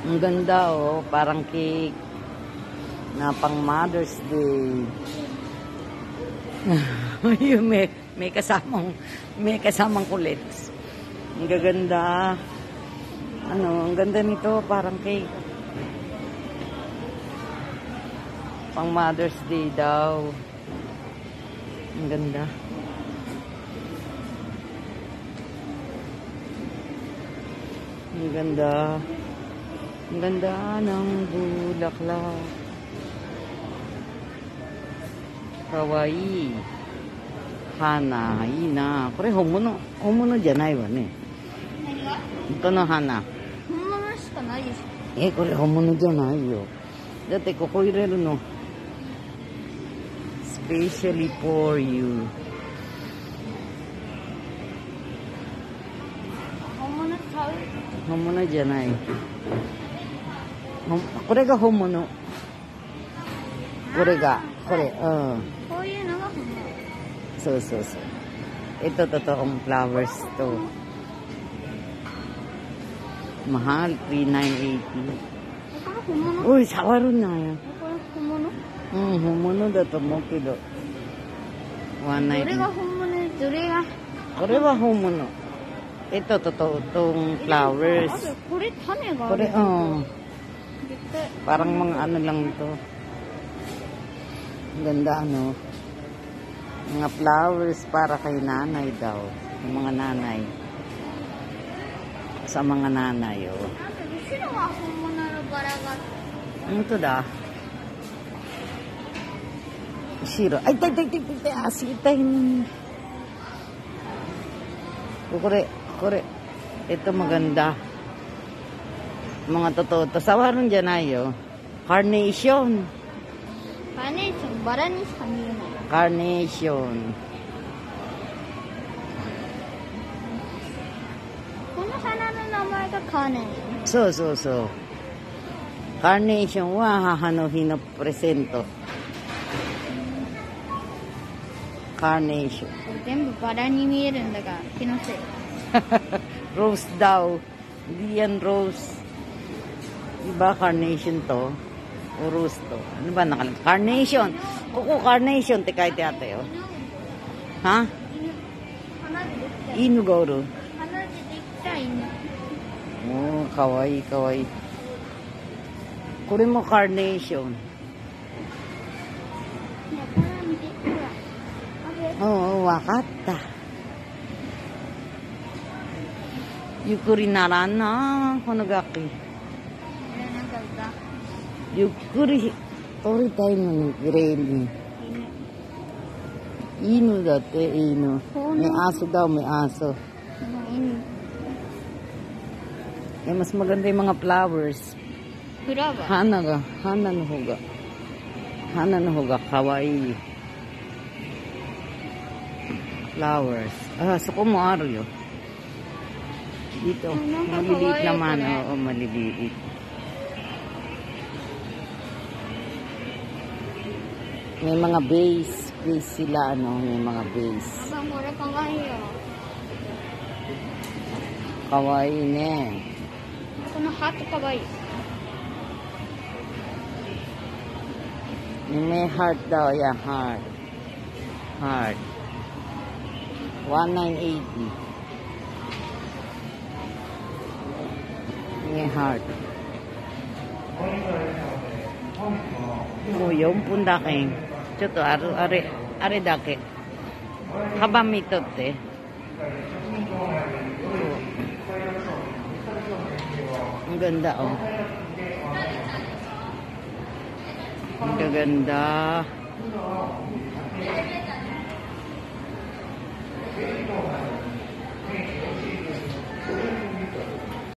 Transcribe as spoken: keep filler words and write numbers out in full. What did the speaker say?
Ang ganda oh, parang cake na pang Mother's Day. Yung may, may kasamang may kasamang kulit. Ang gaganda. Ano, ang ganda nito, parang cake. Pang Mother's Day daw. Ang ganda. Ang ganda. Ang ganda ng bulaklak. Kawaii. Hana, ina. Kore homono. Homono janai wa ne. Nani ga? Ito no hana. Homono shika nai desu. Eh, kore homono janai yo. Dati koko ireru no. Specially for you. Homono kau? Homono janai. Kore ga homono. Kore ga. Kore, uh. こういうのが本物。 そうそうそう。Ito totoong flowers to. Mahal, three thousand nine hundred eighty. これ本物？ Uy, sawaru na yan. これ本物？ Hmm, homono da to mo kedo. どれ one ninety. が本物でどれが？ Kore wa homono. Ito totoo tong flowers. あとこれ種があ Kore, る。 oh. 絶対。 Parang mga ano lang to. Ang ganda, ano. Mga flowers para kay nanay daw. Yung mga nanay. Sa mga nanay, oh. なんで後ろは本物のバラが。 Ano to da? Shiro. Ay, tay, tay, tay, tay, tay. Asitay. Kore, kore. Ito maganda. Mga totoo. Tasawaran dyan ayo. Carnation. カーネーションバラにしか見えない。 Carnation. この花の名前がカーネーション。 そうそうそう。Carnation は母の日のプレゼント。Carnation. これ全部バラに見えるんだが気のせい。 Rose daw. Hindi yan rose. Diba carnation to? O rose to? Ano ba nakalagay? Carnation. Kuko carnation. Te kahit ate, oh. Ha? 花でできた。 Inu gauru. 花でできた犬。 Oh, kawaii, kawaii. Kore mo carnation. ね、これ見てほら。あれ。 Oo, wakatta. Yukuri naran na. Konogaki. これなんか歌。 Yukuri. Tori tayo ng green. 犬。 Inu dati, inu. May aso daw, may aso. この犬。 Eh, mas maganda yung mga flowers. フラワー。 Hana ga. Hana no hoga. Hana no hoga. Kawaii. Flowers. Ah, suko mo aro yun. Dito. Ano, Maliliit kawaii naman. pala. Oo, maliliit. May mga base. Base sila, ano. May mga base. あ、これかわいいよ。 Kawaii ne. このハートかわいい。 May heart daw. Yeah, heart. Heart. one thousand nine hundred eighty. May heart. Oh, yung pun dake. Choto, are, are, are dake. Habamito te. Oh. Ang ganda, oh. Ang gaganda.